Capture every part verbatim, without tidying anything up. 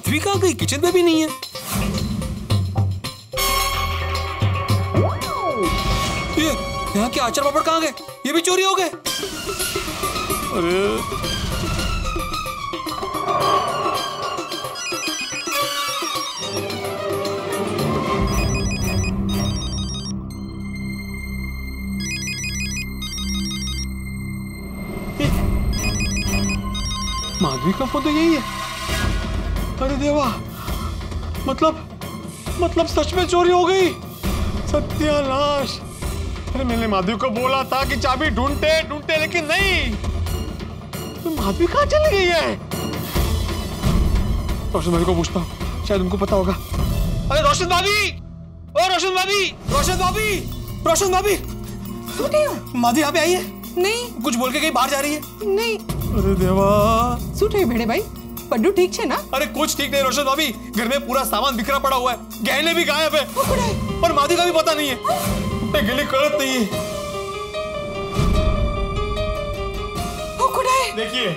माधवी कहाँ गई? किचन में भी नहीं है। ये यहाँ के अचार पापड़ कहाँ गए? ये भी चोरी हो गए। अरे माधवी का फोन तो यही है। अरे देवा, मतलब मतलब सच में चोरी हो गई। सत्यानाश। अरे मैंने माधवी को बोला था कि चाबी ढूंढते ढूंढते लेकिन नहीं। तो माधवी कहाँ चली गई है? रोशन भाभी को पूछता हूँ, शायद उनको पता होगा। अरे रोशन भाभी, ओ रोशन भाभी, रोशन भाभी, रोशन भाभी, माधवी यहाँ पे आई है? नहीं। कुछ बोल के कहीं बाहर जा रही है? नहीं। अरे देवा। શું થયું ભેડે ભાઈ? બધું ઠીક છે ના? अरे कुछ ठीक नहीं रोशन भाभी, घर में पूरा सामान बिखरा पड़ा हुआ है, गहने भी गायब है और माधवी का भी पता नहीं है। गिली कड़त नहीं है। देखिए।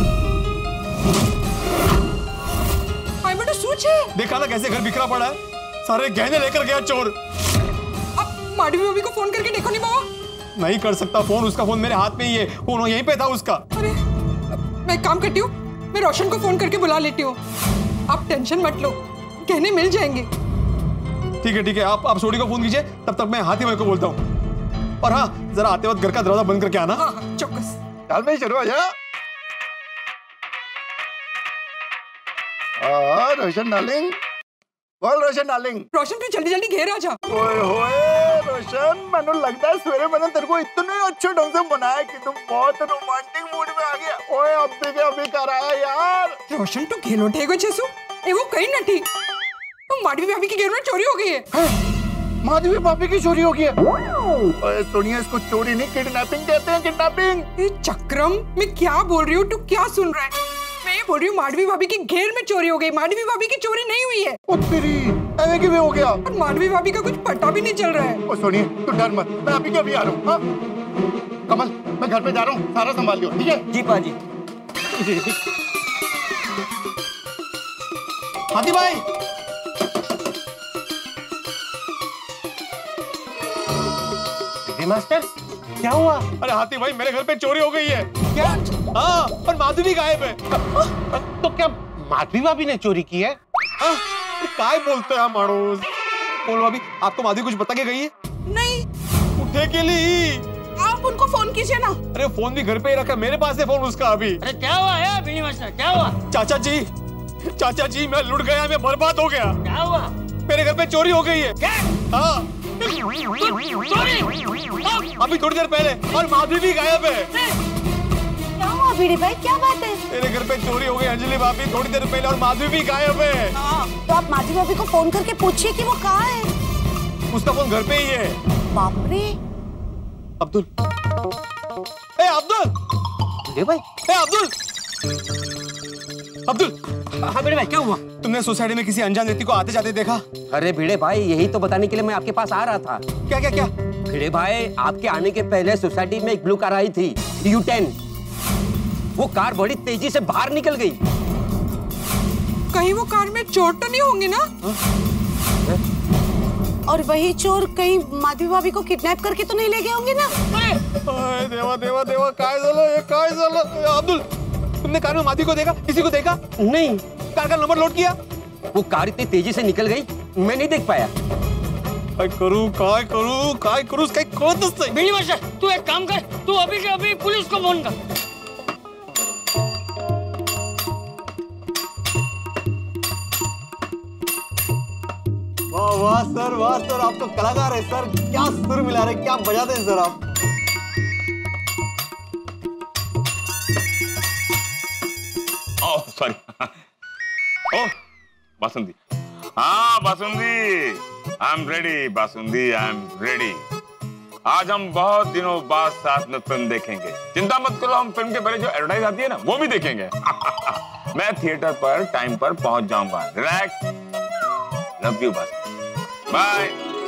भाई बेटा શું છે? देखा ना कैसे घर बिखरा पड़ा है, सारे गहने लेकर गया चोर। अब माधवी भाभी को फोन करके देखो नहीं बाबा? नहीं कर सकता फोन, उसका फोन मेरे हाथ में ही है, फोन यहीं पे था उसका। अरे मैं एक काम करती हूँ, मैं रोशन को फोन करके बुला लेती हूँ। आप टेंशन मत लो, गहने मिल जाएंगे। ठीक है ठीक है, आप आप सोडी को फोन कीजिए, तब तक मैं हाथी भाई को बोलता हूँ। और हाँ, जरा आते वक्त घर का दरवाजा बंद करके आना। हाँ हाँ चौकस। चल भाई चलो आजा। आ, रोशन डार्लिंग, बोल रोशन डार्लिंग। रोशन तू जल्दी जल्दी घेर आ जा। ओए होए रोशन, मैंने लगता है सवेरे मैंने तेरे को इतने अच्छे ढंग से बनाया कि तुम बहुत रोमांटिक मूड में आ गया। ओए अभी के अभी कर आया यार। रोशन तू घेलो ठेगो छेसु, ए वो कहीं न ठीक। तुम माधवी भाभी की घेर में चोरी हो गई है। है? माधवी भाभी की चोरी हो गई है? ओए सुनिए, इसको चोरी नहीं किडनैपिंग कहते हैं, किडनैपिंग। ये चक्रम, मैं क्या बोल रही हूँ, तू क्या सुन रहा है? मैं ये बोल रही हूँ माधवी भाभी की घेर में चोरी हो गई, माधवी भाभी की चोरी नहीं हुई है। ओ तेरी, ऐसे क्यों हो गया? और माधवी भाभी का कुछ पता भी नहीं चल रहा है। ओ सोनिए, तू डर मत, मैं अभी के अभी आ रहा हूँ। हाँ? कमल, मैं घर पे जा रहा हूँ, सारा संभाल लियो, ठीक है? जी पाजी। हाथी भाई, मास्टर क्या हुआ? अरे हाथी भाई, मेरे घर पे चोरी हो गई है। क्या? हाँ, और माधवी भी गायब है। तो क्या माधवी भाभी ने चोरी की है? हाँ, काय बोलते हैं मानूस। बोलो भाभी, आपको माधवी कुछ बता के गई है? नहीं। उठे के लिए आप उनको फोन कीजिए ना। अरे फोन भी घर पे ही रखा, मेरे पास है फोन उसका अभी। अरे क्या हुआ है बिल्ली मास्टर, क्या हुआ? चाचा जी, चाचा जी, मैं लुट गया, मैं बर्बाद हो गया। क्या हुआ? मेरे घर पे चोरी हो गई है। क्या? हाँ, अभी थोड़ी देर पहले, और माधवी भी गायब है। क्या हुआ भिड़े भाई, क्या बात है? मेरे घर पे चोरी हो गई अंजलि भाभी थोड़ी देर पहले, और माधवी भी गायब है। तो आप माधवी भाभी को फोन करके पूछिए कि वो कहाँ है। उसका फोन घर पे ही है। बाप रे। अब्दुल, ए अब्दुल, भिड़े भाई, ए अब्दुल, अब्दुल। हाँ भिड़े भाई, क्या हुआ? तुमने सोसाइटी में किसी अनजान व्यक्ति को आते जाते देखा? अरे भिड़े भाई, यही तो बताने के लिए मैं आपके पास आ रहा था। क्या क्या क्या? भिड़े भाई, आपके आने के पहले सोसाइटी में एक ब्लू कार आई थी, यू टेन। वो कार बड़ी तेजी से बाहर निकल गई। कहीं वो कार में चोर तो नहीं होंगे ना? और वही चोर कहीं माधवी भाभी को किडनैप करके तो नहीं ले गए होंगे ना? अरे देवा देवा देवा, काय झालं ये, काय झालं? अब्दुल, तुमने कार में माधवी को देखा? किसी को देखा? नहीं। कार का नंबर नोट किया? वो कार इतनी तेजी से निकल गई, मैं नहीं देख पाया। काय करू, काय करू, काय करू, काय कळतच नाही। बिल्ली मास्टर, तू एक काम कर, तू अभी के अभी पुलिस को फोन कर। वाह वाह सर, वाह सर, आप तो कलाकार है सर। क्या सुर मिला रहे, क्या बजाते हैं सर आप। ओह सॉरी, ओह बासुंदी, हाँ Basundi, I am ready Basundi, I am ready. आज हम बहुत दिनों बाद साथ में फिल्म देखेंगे। चिंता मत करो, हम फिल्म के पहले जो एडवर्टाइज आती है ना, वो भी देखेंगे। मैं थिएटर पर टाइम पर पहुंच जाऊंगा। Relax, love you Basundi, bye.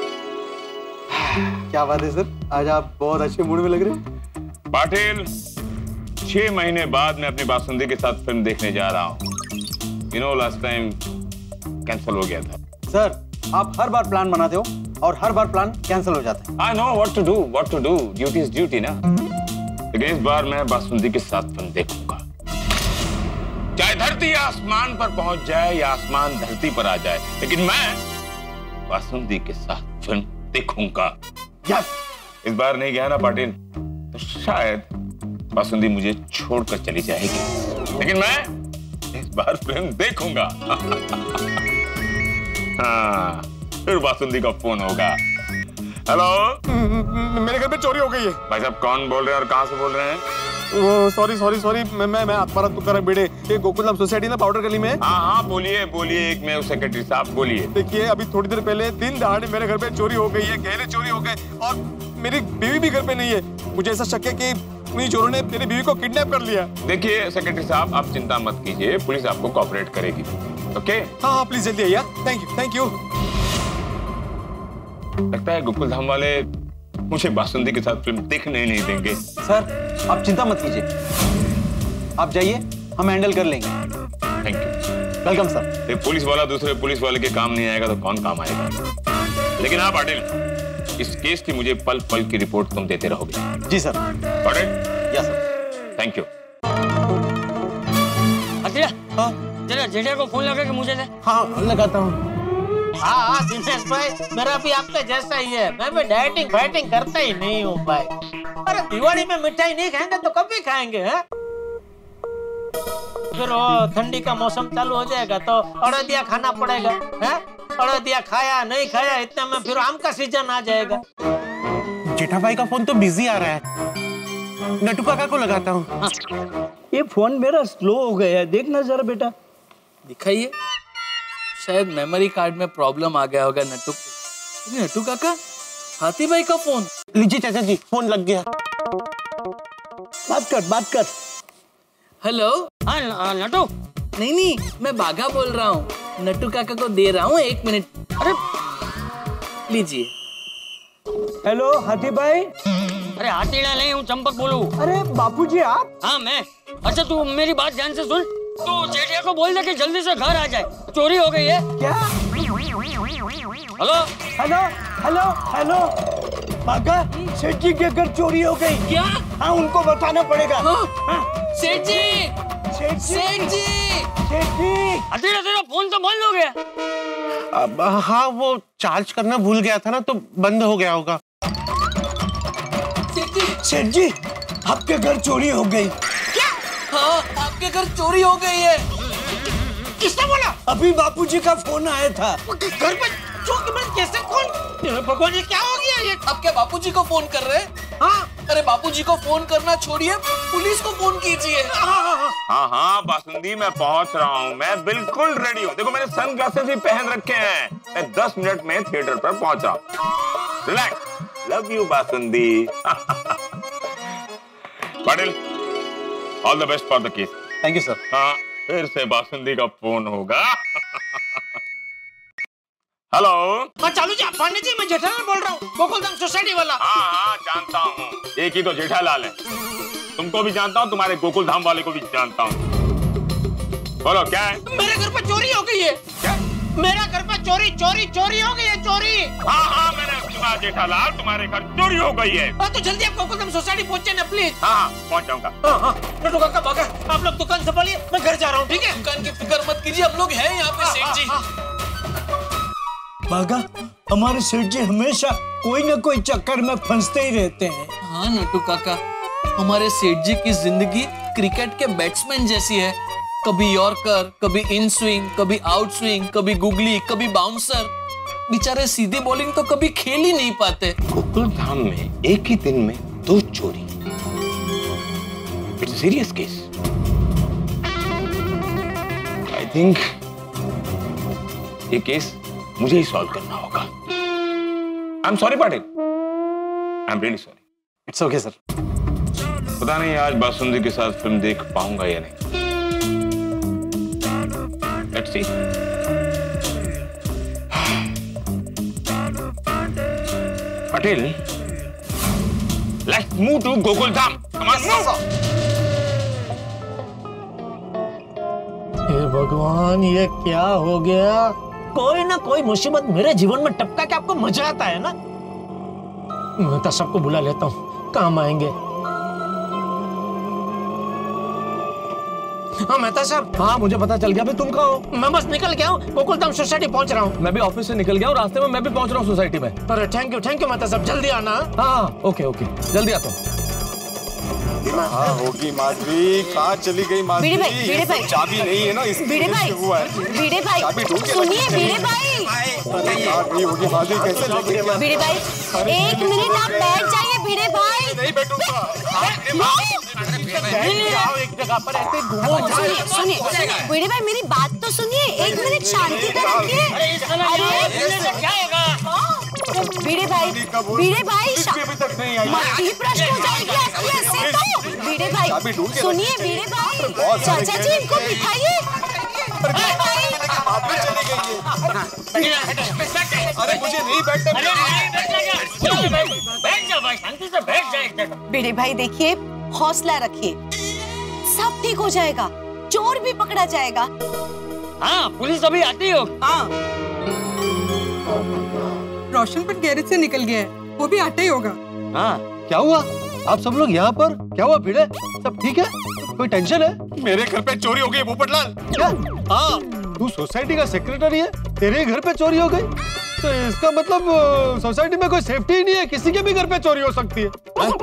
क्या बात है सर, आज आप बहुत अच्छे मूड में लग रहे हैं। पाटिल, छह महीने बाद मैं अपनी बासुंदी के साथ फिल्म देखने जा रहा हूँ। You know last time cancel हो गया था। सर, आप हर बार प्लान बनाते हो और हर बार प्लान कैंसिल हो जाता है। I know what to do, what to do, duty is duty ना। लेकिन इस बार मैं बासुंदी के साथ फिल्म देखूंगा, चाहे धरती आसमान पर पहुंच जाए या आसमान धरती पर आ जाए, लेकिन मैं बासुंदी के साथ फिल्म देखूंगा। यस, इस बार नहीं गया ना पाटिल तो शायद बासुंदी मुझे छोड़कर चली जाएगी, लेकिन मैं इस बार फिल्म देखूंगा। हाँ, फिर बासुंदी का फोन होगा। हेलो, मेरे घर पे चोरी हो गई है। भाई साहब कौन बोल रहे हैं और कहाँ से बोल रहे हैं? वो सॉरी सॉरी सॉरी मैं मैं मैं आत्मारा तुकारा बेड़े ये गोकुलधाम सोसाइटी ना पाउडर गली में। हाँ हाँ बोलिए बोलिए, एक मैं सेक्रेटरी साहब बोलिए। देखिए अभी थोड़ी देर पहले दिन दहाड़े मेरे घर पे चोरी हो गई है, गहने चोरी हो गए और मेरी बीवी भी घर पे नहीं है। मुझे ऐसा शक है कि उन्हीं चोरों ने मेरी बीवी को किडनैप कर लिया। देखिए सेक्रेटरी साहब, आप चिंता मत कीजिए, पुलिस आपको कोऑपरेट करेगी। ओके? हाँ हाँ प्लीज जल्दी आइए। Thank you thank you. लगता है गोकुलधाम वाले मुझे बासुंदी के साथ फिल्म देखने ही नहीं देंगे। सर, आप चिंता मत कीजिए, आप जाइए, हम हैंडल कर लेंगे। Thank you. Welcome sir. एक पुलिस वाला दूसरे पुलिस वाले के काम नहीं आएगा तो कौन काम आएगा? लेकिन हाँ पाटिल, इस केस की मुझे पल पल की रिपोर्ट तुम देते रहोगे। जी sir. Patil? Yes sir. Thank you. हटिया, जरा जेठा को फोन लगा के मुझे दे। हाँ लगाता हूँ। हाँ हाँ दिनेश भाई, मेरा भी आपके जैसा ही है। मैं भी डाइटिंग फाइटिंग करता ही नहीं हूँ भाई। अरे दिवाली में मिठाई नहीं खाएंगे तो कभी खाएंगे हैं? फिर वो ठंडी का मौसम चालू हो जाएगा तो अड़दिया खाना पड़ेगा हैं? अड़दिया खाया नहीं खाया इतने में फिर आम का सीजन आ जाएगा। जेठा भाई का फोन तो बिजी आ रहा है, नटू काका को लगाता हूँ। ये फोन मेरा स्लो हो गया है, देखना जरा बेटा। दिखाइए, शायद मेमोरी कार्ड में प्रॉब्लम आ गया होगा नट्टू। नट्टू काका, हाथी भाई का फोन। लीजिए चाचा जी, फोन लग गया। बात कर बात कर। हेलो। हाँ नट्टू। नहीं नहीं, मैं बाघा बोल रहा हूँ, नट्टू काका को दे रहा हूँ, एक मिनट। अरे लीजिए। हेलो हाथी भाई। अरे हाथीड़ा नहीं हूँ, चंपक बोलूं। अरे बापूजी आप? हाँ मैं। अच्छा तू मेरी बात ध्यान से सुन, तू जेठिया को बोल दे कि जल्दी से घर आ जाए, चोरी हो गई है। क्या? Hello hello hello hello Bagha, सेठ जी के घर चोरी हो गई। क्या? हाँ उनको बताना पड़ेगा। सेठ जी, सेठ जी, सेठ जी, सेठ जी। अतीड़ा तेरा फोन तो बंद हो गया। अब हाँ वो चार्ज करना भूल गया था ना तो बंद हो गया होगा। सेठ जी, सेठ जी आपके घर चोरी हो गई। क्या? हाँ आपके घर चोरी हो गई है। किसने बोला? अभी बापूजी का फोन आया था। घर पे चोरी में कैसे? कौन? भगवान ये क्या हो गया? ये आप क्या बापूजी को फोन कर रहे हैं? हाँ अरे बापूजी को फोन करना छोड़िए, पुलिस को फोन कीजिए। हाँ हाँ बासुंदी, मैं पहुंच रहा हूँ, मैं बिल्कुल रेडी हूँ। देखो मैंने सन ग्लासेस भी पहन रखे हैं, मैं दस मिनट में थिएटर पर पहुंच रहा हूँ। Relax, love you Basundi. Patil, all the best for the case. Thank you sir. हाँ फिर से बासुंदी का फोन होगा। हेलो। हाँ चालू जी, पांडे जी, मैं जेठालाल बोल रहा हूँ, गोकुलधाम सोसाइटी वाला। हाँ हाँ जानता हूँ, एक ही तो जेठालाल है। तुमको भी जानता हूँ, तुम्हारे गोकुलधाम वाले को भी जानता हूँ। बोलो क्या है? मेरे घर पर चोरी हो गई है। क्या? मेरा घर पर चोरी चोरी चोरी हो गई है, चोरी। हाँ हाँ मैंने सुना जेठालाल, तुम्हारे घर चोरी हो गई है। हाँ तो जल्दी आप गोकुलधाम सोसाइटी पहुँचे ना प्लीज। हाँ हाँ पहुँच जाऊंगा। हाँ हाँ नट्टू काका बाघा, आप लोग दुकान संभालिए, मैं घर जा रहा हूँ, ठीक है? दुकान की फिक्र मत कीजिए, हम लोग हैं यहाँ पे सेठ जी। बाघा, हमारे सेठ जी हमेशा कोई न कोई चक्कर में फंसते ही रहते हैं। हाँ नट्टू काका, हमारे सेठ जी की जिंदगी क्रिकेट के बैट्समैन जैसी है। कभी यॉर्कर, कभी इन स्विंग, कभी आउट स्विंग, कभी गुगली, कभी बाउंसर। बेचारे सीधी बॉलिंग तो कभी खेल ही नहीं पाते। गोकुलधाम में एक ही दिन में दो चोरी, it's serious case. I think ये केस मुझे ही सॉल्व करना होगा। I am sorry Patil, I am really sorry. It's okay sir. पता नहीं आज बासुंदी के साथ फिल्म देख पाऊंगा या नहीं। Let's see. Patil, let's move to Gokuldham. Come on move. हे भगवान, ये क्या हो गया? कोई ना कोई मुसीबत मेरे जीवन में टपका के आपको मजा आता है ना। मैं तो सबको बुला लेता हूँ, काम आएंगे। हाँ मेहता साहब। हाँ मुझे पता चल गया। भाई तुम कहाँ हो? मैं बस निकल गया हूँ, गोकुलधाम सोसाइटी पहुँच रहा हूँ। मैं भी ऑफिस से निकल गया हूँ, रास्ते में मैं भी पहुँच रहा हूँ सोसाइटी में। अरे thank you thank you Mehta साहब, जल्दी आना। हाँ ओके ओके, जल्दी आता हूँ। हाँ होगी माधवी, कहाँ चली गई माधवी? भिड़े भाई, भिड़े भाई, चाबी नहीं है ना, भिड़े भाई, भिड़े भाई, सुनिए भिड़े भाई, नहीं होगी माधवी, कैसे लेके गया? भिड़े भाई एक मिनट आप बैठ जाइए भिड़े भाई। नहीं बैठूंगा। एक जगह पर ऐसे घूमो। सुनिए सुनिए भिड़े भाई, मेरी बात तो सुनिए, एक मिनट शांति तो रखिए। अरे क्या होगा? भिड़े भाई, भिड़े भाई मत ही प्रश्न हो जाएगी आपकी ऐसे तो। भिड़े भाई सुनिए, भिड़े भाई चाचा जी इनको बिठाइए। अरे मुझे नहीं बैठने। बैठ जा भाई, शांति से बैठ जा एक जगह। भिड़े भाई देखिए, हौसला रखिए, सब ठीक हो जाएगा, चोर भी पकड़ा जाएगा। हाँ पुलिस अभी आती हो। हाँ रोशन पर गैरेज से निकल गया है, वो भी आता ही होगा। हाँ क्या हुआ? आप सब लोग यहाँ पर? क्या हुआ भिड़े? सब ठीक है? कोई टेंशन है? मेरे घर पे चोरी हो गई पोपटलाल। क्या? हाँ तू सोसाइटी का सेक्रेटरी है, तेरे घर पे चोरी हो गई? तो इसका मतलब सोसाइटी में कोई सेफ्टी ही नहीं है, किसी के भी घर पे चोरी हो सकती है।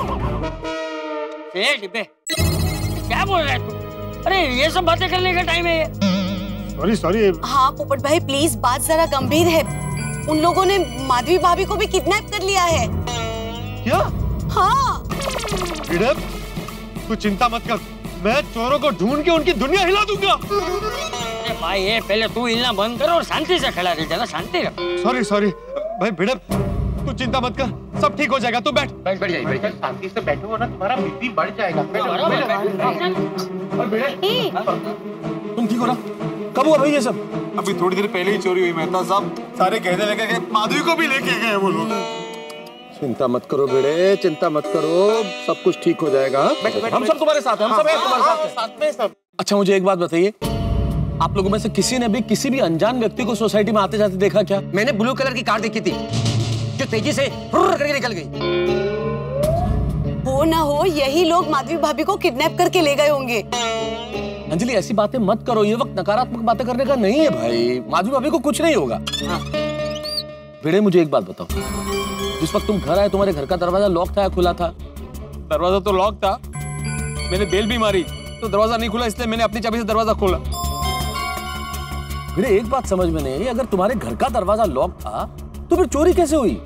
ए डिब्बे, क्या बोल रहा है तू? अरे ये सब बातें करने का टाइम है ये। Sorry sorry. हाँ पोपट भाई प्लीज, बात जरा गंभीर है। उन लोगों ने माधवी भाभी को भी किडनैप कर लिया है। क्या? हाँ। भिड़े, तू चिंता मत कर, मैं चोरों को ढूंढ के उनकी दुनिया हिला दूंगा। अरे भाई ये पहले तू हिलना बंद कर और शांति से खड़ा रह, जरा शांति रख। सॉरी सॉरी भाई भिड़े, तू चिंता मत कर, सब ठीक हो जाएगा। तू बैठ बैठ बैठ जाइए, बैठ। शांति से बैठो ना, तुम्हारा बीपी बढ़ जाएगा। तुम ठीक हो ना? कब हुआ भाई ये सब? अभी थोड़ी देर पहले ही चोरी हुई मेहता साहब, सारे गहने लेके गए, माधवी को भी लेके गए वो लोग। चिंता मत करो भिड़े, चिंता मत करो, सब कुछ ठीक हो जाएगा। हम सब तुम्हारे साथ हैं, हम सब हैं तुम्हारे साथ हैं। साथ में सब। अच्छा मुझे एक बात बताइए, आप लोगों में से किसी ने भी किसी भी अनजान व्यक्ति को सोसाइटी में आते जाते देखा क्या? मैंने ब्लू कलर की कार देखी थी जो तेजी से फुर्र करके निकल गई। हो ना हो यही लोग माधवी भाभी को किडनैप करके ले गए होंगे। अंजलि ऐसी बातें मत करो, ये वक्त नकारात्मक बातें करने का नहीं है भाई। माधवी भाभी को कुछ नहीं होगा। भिड़े मुझे एक बात बताओ, जिस वक्त तुम घर आए तुम्हारे घर का दरवाजा लॉक था या खुला था? दरवाजा तो लॉक था, मैंने बेल भी मारी तो दरवाजा नहीं खुला, इसलिए मैंने अपनी चाबी से दरवाजा खोला। भिड़े एक बात समझ में नहीं आई, अगर तुम्हारे घर का दरवाजा लॉक था तो फिर चोरी कैसे हुई?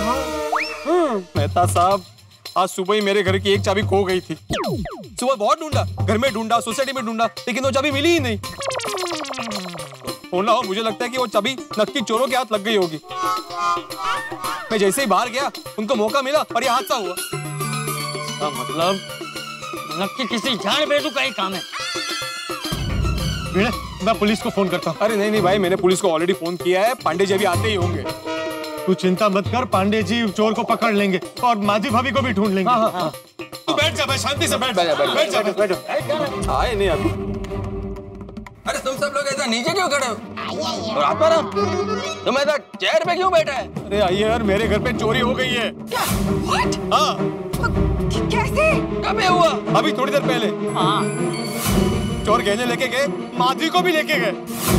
मेहता साहब आज सुबह ही मेरे घर की एक चाबी खो गई थी। सुबह बहुत ढूंढा, घर में ढूंढा, सोसाइटी में ढूंढा, लेकिन वो चाबी मिली ही नहीं। होना हो मुझे लगता है कि वो चाबी नक्की चोरों के हाथ लग गई होगी। मैं जैसे ही बाहर गया उनको मौका मिला और ये हादसा हुआ। इसका मतलब नक्की किसी जान बेदू का ही काम है। भिड़े, मैं पुलिस को फोन करता हूँ। अरे नहीं नहीं भाई, मैंने पुलिस को ऑलरेडी फोन किया है, पांडे जी अभी आते ही होंगे। तू चिंता मत कर, पांडे जी चोर को पकड़ लेंगे और माधवी भाभी को भी ढूंढ लेंगे। हाँ, हाँ, हाँ। तू बैठ जा भाई, शांति से बैठ। बैठ जा, बैठ जा, बैठ जा। आए नहीं अभी। अरे तुम सब लोग ऐसा नीचे क्यों खड़े हो? और आप पर तुम ऐसा चेयर पे क्यों बैठा है? अरे आइए यार, मेरे घर पे चोरी हो गई है। क्या? What? हाँ। कैसे? कब ये हुआ? अभी थोड़ी देर पहले। हाँ। चोर गहने लेके गए, माधवी को भी लेके गए।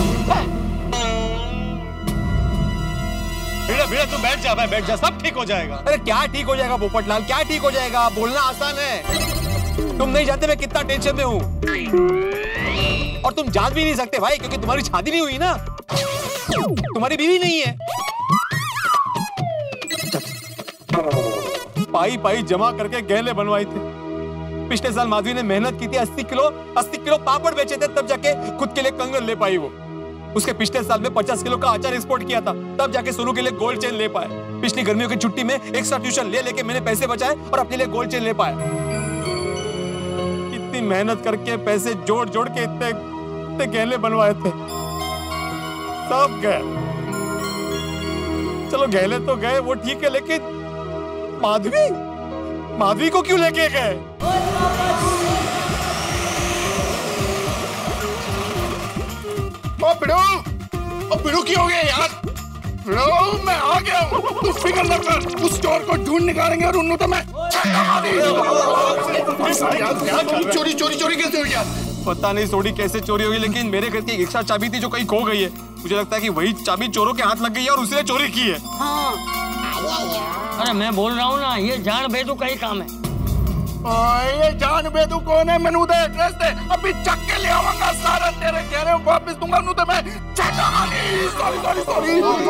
भिड़े भिड़े तू बैठ जा भाई, बैठ जा, सब ठीक हो जाएगा। अरे क्या ठीक हो जाएगा पोपटलाल, क्या ठीक हो जाएगा? बोलना आसान है, तुम नहीं जानते मैं कितना टेंशन में हूँ। और तुम जान भी नहीं सकते भाई, क्योंकि तुम्हारी शादी नहीं हुई ना, तुम्हारी बीवी नहीं है। पाई पाई जमा करके गहने बनवाए थे। पिछले साल माधवी ने मेहनत की थी, अस्सी किलो अस्सी किलो पापड़ बेचे थे, तब जाके खुद के लिए कंगन ले पाई वो। उसके पिछले साल में पचास किलो का अचार एक्सपोर्ट किया था, तब जाके सोनू के लिए गोल्ड चेन ले पाए। पिछली गर्मियों की छुट्टी में एक्स्ट्रा ट्यूशन ले लेके मैंने पैसे बचाए और अपने लिए गोल्ड चेन ले पाए। कितनी मेहनत करके पैसे जोड़ जोड़ के इतने इतने गहने बनवाए थे, सब गए। चलो गहने तो गए, वो ठीक है, लेकिन माधवी माधवी को क्यों लेके गए? बिड़ो, ओ बिड़ो की हो गया यार? बिड़ो मैं आ गया हूँ, तू फिक्र न कर, उस चोर को ढूंढ निकालेंगे और उन्होंने तो मैं चोरी चोरी चोरी कैसे हो गया? पता नहीं सोडी कैसे चोरी होगी, लेकिन मेरे घर की एक एक्स्ट्रा चाबी थी जो कहीं खो गई है। मुझे लगता है कि वही चाबी चोरों के हाथ लग गई है और उसने चोरी की है। हाँ। अरे मैं बोल रहा हूँ ना, ये जान बेदू का ही काम है। ये जान बेदू कौन है? मैंने उधर एड्रेस दे, अभी चक के ले आऊंगा सारा तेरे गहरे वापस दूंगा तो मैं। Sorry sorry sorry.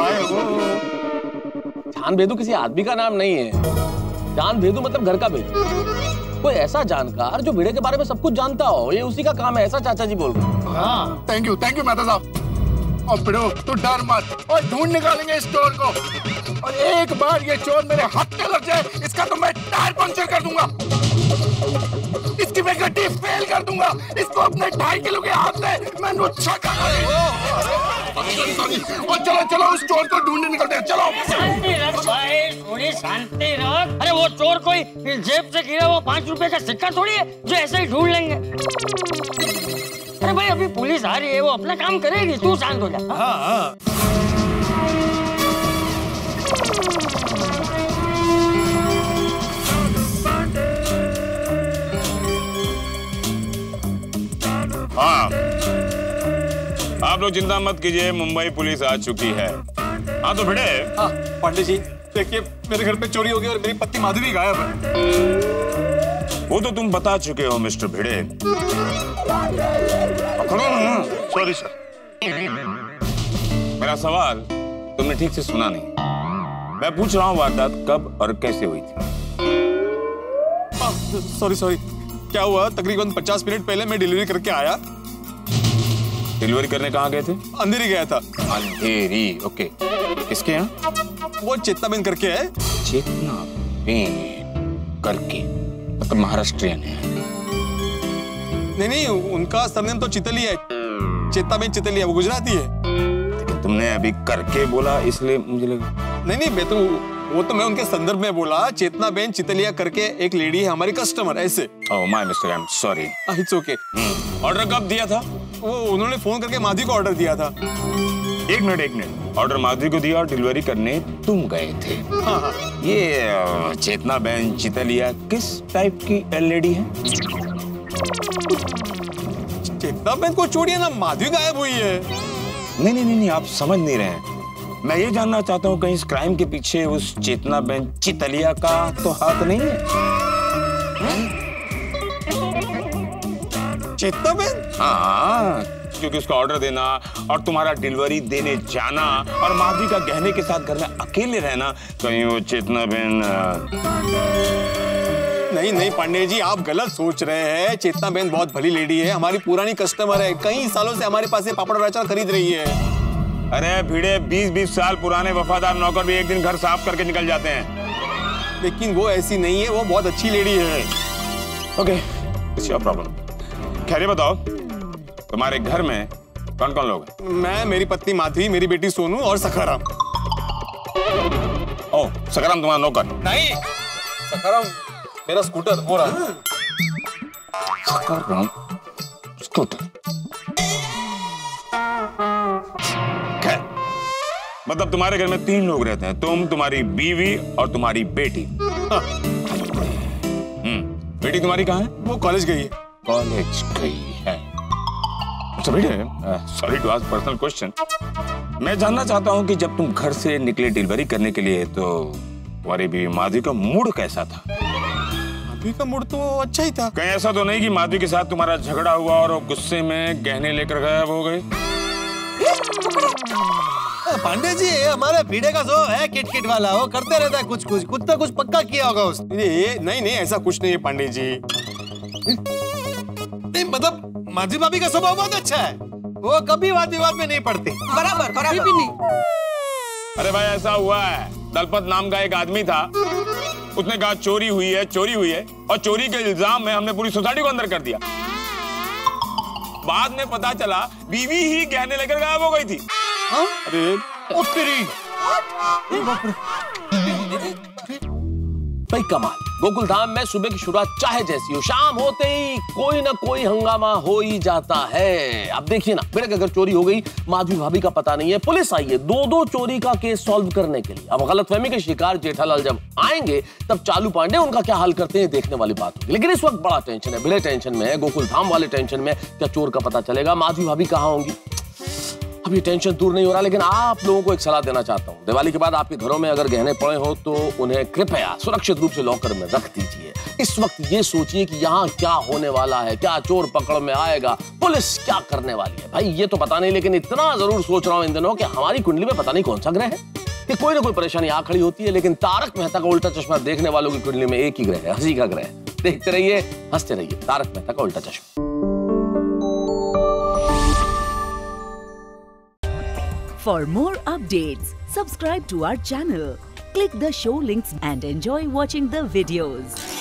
जान बेदू किसी आदमी का नाम नहीं है। जान बेदू मतलब घर का बेदू, कोई ऐसा जानकार जो भिड़े के बारे में सब कुछ जानता हो, ये उसी का काम है, ऐसा चाचा जी बोल रहे हैं। हाँ thank you thank you Mehta साहब। और बिड़ो तू डर मत, और ढूंढ निकालेंगे इस चोर को, और एक बार ये चोर मेरे हाथ में लग जाए इसका तो मैं टायर पंचर कर दूंगा, इसकी मैं गड्डी फेल कर दूंगा, इसको अपने ढाई किलो के हाथ से मैं नुच्छा कर दूंगा। और चलो चलो उस चोर को ढूंढने निकलते हैं, चलो। शांति रख भाई, थोड़ी शांति रख। अरे वो चोर कोई जेब से गिरा वो पांच रुपए का सिक्का थोड़ी है जो ऐसे ही ढूंढ लेंगे। अरे भाई अभी पुलिस आ रही है, वो अपना काम करेगी, तू शांत हो जा। हाँ हाँ। हाँ आप लोग चिंता मत कीजिए, मुंबई पुलिस आ चुकी है। हाँ तो भिड़े। हाँ पांडे जी देखिए, मेरे घर पे चोरी हो गई और मेरी पत्नी माधवी गायब है। वो तो तुम बता चुके हो मिस्टर भिड़े। Sorry sir. मेरा सवाल तुमने ठीक से सुना नहीं। मैं पूछ रहा हूँ वारदात कब और कैसे हुई थी? सॉरी सॉरी, क्या हुआ, तकरीबन पचास मिनट पहले मैं डिलीवरी करके आया। डिलीवरी करने कहाँ गए थे? अंधेरी गया था। अंधेरी, ओके। किसके यहाँ? वो चेतना बेन करके है। चेतना बेन करके मतलब महाराष्ट्रियन है? नहीं नहीं, उनका सरनेम तो चितलिया है, चेतना बेन चितलिया, वो गुजराती है। लेकिन तुमने अभी करके बोला इसलिए मुझे लगा। नहीं नहीं, मैं तो वो तो मैं उनके संदर्भ में बोला, चेतना बेन चितलिया करके एक लेडी है हमारी कस्टमर, ऐसे। Oh my mistake, I am sorry. It's okay. Order कब दिया था? वो उन्होंने फोन करके माधवी को ऑर्डर दिया था। एक मिनट एक मिनट, ऑर्डर माधवी को दिया और डिलीवरी करने तुम गए थे। हाँ हाँ। ये चेतना बेन चितलिया किस टाइप की लेडी है? चेतना बेन को छोड़िए ना, माधवी गायब हुई है। नहीं नहीं नहीं, आप समझ नहीं रहे हैं। मैं ये जानना चाहता हूँ कहीं इस क्राइम के पीछे उस चेतना बेन चितलिया का तो हाथ नहीं है? चेतना बेन? हाँ, क्योंकि उसका ऑर्डर देना और तुम्हारा डिलीवरी देने जाना और माधवी का गहने के साथ घर में अकेले रहना, कहीं वो चेतना बेन? नहीं नहीं पांडे जी, आप गलत सोच रहे हैं। चेतना बेन बहुत भली लेडी है, हमारी पुरानी कस्टमर है, कई सालों से हमारे पास ये पापड़ और अचार खरीद रही है। अरे भिड़े, बीस बीस साल पुराने वफादार नौकर भी एक दिन घर साफ करके निकल जाते हैं। लेकिन वो ऐसी नहीं है, वो बहुत अच्छी लेडी है। Okay, it's your problem. खैर ये बताओ, तुम्हारे घर में कौन कौन लोग हैं? मैं, मेरी पत्नी माधवी, मेरी बेटी सोनू और सखाराम। ओह, सखाराम तुम्हारा नौकर? नहीं, सखाराम मेरा स्कूटर हो रहा है। सखाराम स्कूटर? खैर, मतलब तुम्हारे घर में तीन लोग रहते हैं, तुम, तुम्हारी बीवी और तुम्हारी बेटी। हाँ। हम्म, बेटी तुम्हारी कहाँ है? वो कॉलेज गई है। कॉलेज गई है। अच्छा बेटे, sorry to ask personal question, मैं जानना चाहता हूँ कि जब तुम घर से निकले डिलीवरी करने के लिए तो तुम्हारी बीवी माधवी का मूड कैसा था? माधवी का मूड तो अच्छा ही था। कहीं ऐसा तो नहीं कि माधवी के साथ तुम्हारा झगड़ा हुआ और वो गुस्से में गहने लेकर गायब हो गए? पांडे जी, हमारे भीड़े का जो है किट किट वाला, वो करते रहता है कुछ कुछ कुछ ना कुछ पक्का किया होगा उसने। नहीं नहीं, ऐसा कुछ नहीं है पांडे जी। नहीं मतलब माधवी भाभी का स्वभाव बहुत अच्छा है, वो कभी वाद विवाद में नहीं पड़ती। बराबर बराबर भी नहीं। अरे भाई ऐसा हुआ है, दलपत नाम का एक आदमी था, उसने कहा चोरी हुई है चोरी हुई है और चोरी के इल्जाम में हमने पूरी सोसाइटी को अंदर कर दिया। बाद में पता चला बीवी ही गहने लेकर गायब हो गई थी। अरे भाई कमाल, गोकुल धाम में सुबह की शुरुआत चाहे जैसी हो, शाम होते ही कोई ना कोई हंगामा हो ही जाता है। अब देखिए ना, बेटे अगर चोरी हो गई, माधवी भाभी का पता नहीं है, पुलिस आई है दो दो चोरी का केस सॉल्व करने के लिए। अब गलतफहमी के शिकार जेठालाल जब आएंगे तब चालू पांडे उनका क्या हाल करते हैं देखने वाली बात होगी। लेकिन इस वक्त बड़ा टेंशन है, बड़े टेंशन में है, गोकुल धाम वाले टेंशन में, क्या चोर का पता चलेगा, माधवी भाभी कहाँ होंगी। अब ये टेंशन दूर नहीं हो रहा, लेकिन आप लोगों को एक सलाह देना चाहता हूँ। दिवाली के बाद आपके घरों में अगर गहने पड़े हो तो उन्हें कृपया सुरक्षित रूप से लॉकर में रख दीजिए। इस वक्त ये सोचिए कि यहाँ क्या होने वाला है, क्या चोर पकड़ में आएगा, पुलिस क्या करने वाली है। भाई ये तो पता नहीं, लेकिन इतना जरूर सोच रहा हूँ इन दिनों कि हमारी कुंडली में पता नहीं कौन सा ग्रह है कि कोई ना कोई परेशानी आ खड़ी होती है। लेकिन तारक मेहता का उल्टा चश्मा देखने वालों की कुंडली में एक ही ग्रह है, हंसी का ग्रह। देखते रहिए, हंसते रहिए। तारक मेहता का उल्टा चश्मा। For more updates, subscribe to our channel, click the show links and enjoy watching the videos.